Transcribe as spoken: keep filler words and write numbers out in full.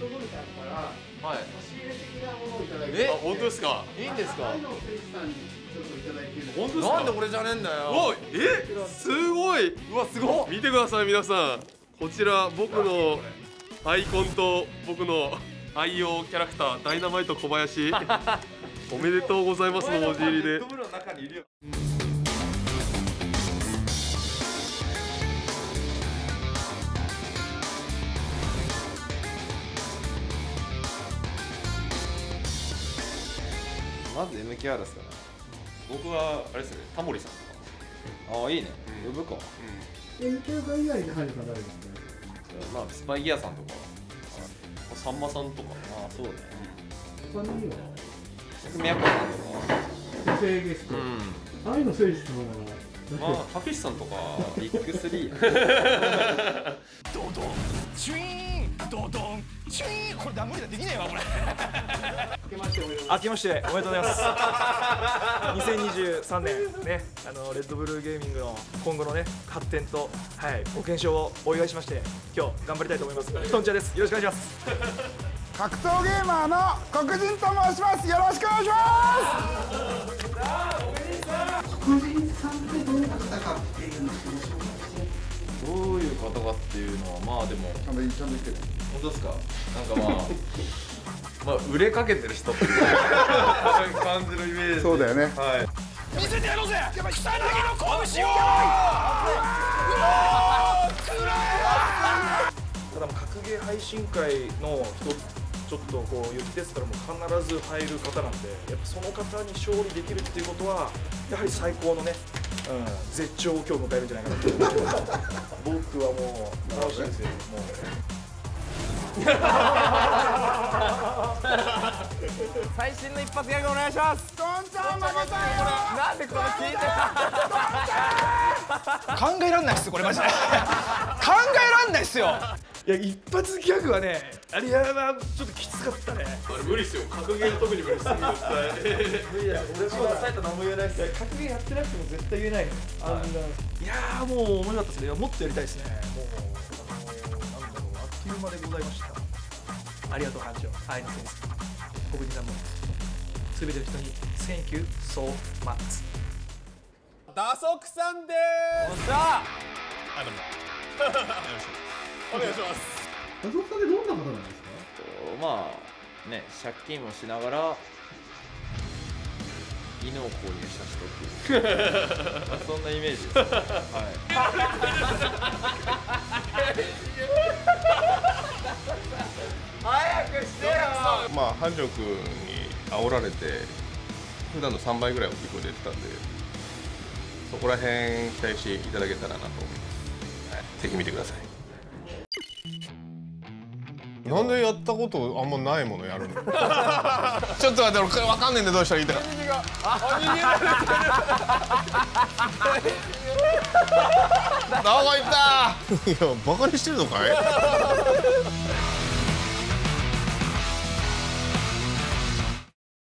トボールさんからはい。 差し入れ的なものをいただいて。 え、本当ですか。いいんですか。 愛の選手さんにちょっといただいてる。 本当ですか。なんで俺じゃねえんだよ。お、え、すごい。うわ、すごい。見てください皆さん。こちら僕のアイコンと僕の愛用キャラクターダイナマイト小林。おめでとうございますの文字入りで。 まず エムケーアール ですかね。 僕はあれですね、タモリさんとか。 ああ、いいね。呼ぶか。 エムケー さん以外で入る方誰ですか。 まあスパイギアさんとか。 さんまさんとか。 ああ、そうね。 他には宮古さんとか。 女性ゲスト。愛の選手さんは。 まあ、たけしさんとか。 ビッグスリー。 ドドンチュイーンドドンチュイーンこれだ無理だできねえわこれ。 明けましておめでとうございます。にせんにじゅうさんねんね、あのレッドブルーゲーミングの今後のね発展と、はい、ご健勝をお祝いしまして今日頑張りたいと思います。トンチャです。よろしくお願いします。 格闘ゲーマーの黒人と申します。よろしくお願いします。 黒人さんってどんな方かっていうのを紹介して。 どういう方かっていうのはまあでもちゃんと言ってる。 本当ですか。なんかまあまあ売れかけてる人っていう感じのイメージ。 そうだよね。 はい。 見せてやろうぜ。草薙の拳を。 ただもう格ゲー配信会の人ちょっとこう言ってったらもう必ず入る方なんで、やっぱその方に勝利できるっていうことはやはり最高のね、うん、絶頂を今日迎えるんじゃないかなと思って僕はもう楽しいですよ。もう最新の一発ギャグお願いします。 トンちゃん負けたよ。 なんでこの聞いて考えらんないっすこれマジで。考えらんないっすよ。 いや一発ギャグはね、あれはちょっときつかったね。 無理っすよ。格ゲー特に無理っす。絶対。 いや俺もサイト何も言えないです。格ゲーやってなくても絶対言えないの。あんな。いやーもう面白かったですね。もっとやりたいですね。もうあのなんだろう、あっという間でございました。ありがとう班長、愛の先生、僕にさんもすべての人に Thank you so much。 打足さんでーす。おっしゃ。はい、どうも。お願いします。 打足さんってどんな方なんですか。 まあね、借金もしながら犬を購入した人っていうまあそんなイメージです。はい早くしてよ。 まあ繁盛君に煽られて普段のさんばいぐらい大きい声で出てたんで、そこら辺期待していただけたらなと思います。はい、ぜひ見てください。なんでやったことあんまないものやるのちょっと待って、俺分かんねえんでどうしたらいいか。どこ行ったいやバカにしてるのかい